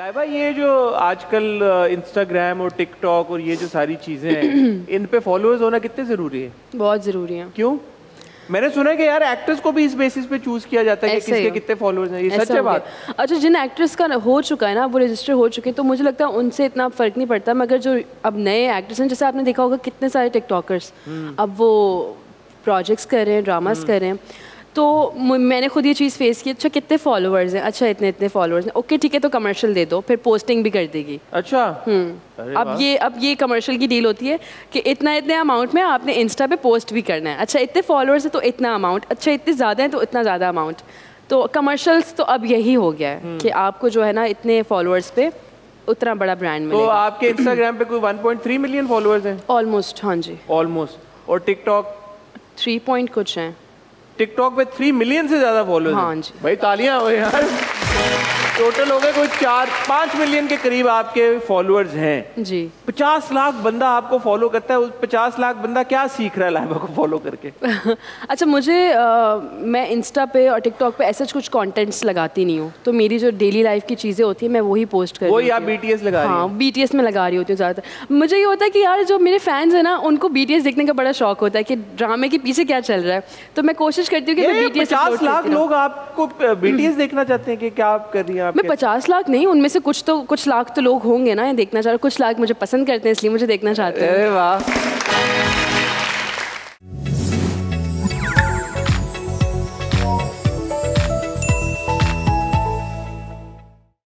लाइबा, ये जो आजकल इंस्टाग्राम और टिकटॉक और ये जो सारी चीजें हैं, इन पे फॉलोअर्स होना कितने जरूरी है? बहुत जरूरी है। क्यों? मैंने सुना है कि यार एक्टर्स को भी इस बेसिस पे चूज किया जाता है कि किसके कितने फॉलोअर्स हैं। ये सच है बात? अच्छा, जिन एक्ट्रेस का हो चुका है ना, वो रजिस्टर हो चुके हैं, तो मुझे लगता है उनसे इतना फर्क नहीं पड़ता। मगर जो अब नए एक्टर्स हैं, जैसे आपने देखा होगा कितने सारे टिकटॉकर्स अब वो प्रोजेक्ट्स कर रहे हैं, ड्रामास कर रहे हैं, तो मैंने खुद ये चीज़ फेस की। अच्छा कितने फॉलोअर्स हैं, अच्छा इतने इतने फॉलोअर्स हैं, ओके ठीक है, तो कमर्शियल दे दो, फिर पोस्टिंग भी कर देगी। अच्छा। अब ये कमर्शियल की डील होती है कि इतना इतने अमाउंट में आपने इंस्टा पे पोस्ट भी करना है। अच्छा इतने फॉलोअर्स हैं तो इतना अमाउंट, अच्छा इतने ज़्यादा हैं तो इतना ज़्यादा अमाउंट। तो कमर्शियल्स तो अब यही हो गया है कि आपको जो है ना इतने फॉलोअर्स पे उतना बड़ा ब्रांड मिलेगा। तो आपके इंस्टाग्राम पे कोई 1.3 मिलियन फॉलोअर्स हैं? ऑलमोस्ट, हाँ जी, ऑलमोस्ट। और टिकटॉक 3 पॉइंट कुछ हैं। टिकटॉक पे 3 मिलियन से ज्यादा फॉलोअर्स? हाँ जी भाई तालियां हो यार। टोटल हो गए कोई 4-5 मिलियन के करीब आपके फॉलोअर्स हैं जी। 50 लाख बंदा आपको फॉलो करता है। उस 50 लाख बंदा क्या सीख रहा है लाइबा को फॉलो करके? अच्छा मुझे मैं इंस्टा पे और टिकटॉक पे ऐसे कुछ कंटेंट्स लगाती नहीं हूँ, तो मेरी जो डेली लाइफ की चीज़ें होती हैं मैं वही पोस्ट कर रही हूँ। वही आप बीटीएस लगा रही हैं? हाँ, बीटीएस में लगा रही होती हूँ ज़्यादातर। मुझे ये होता है कि यार जो मेरे फैंस हैं ना, उनको बीटीएस देखने का बड़ा शौक होता है कि ड्रामे के पीछे क्या चल रहा है, तो मैं कोशिश करती हूँ कि मैं बीटीएस 50 लाख लोग आपको बीटीएस देखना चाहते हैं कि क्या आप कर रही हैं? मैं 50 लाख नहीं, उनमें से कुछ लाख तो लोग होंगे ना, देखना चाह रहे, कुछ लाख मुझे पसंद करते हैं इसलिए मुझे देखना चाहते हैं। अरे वाह।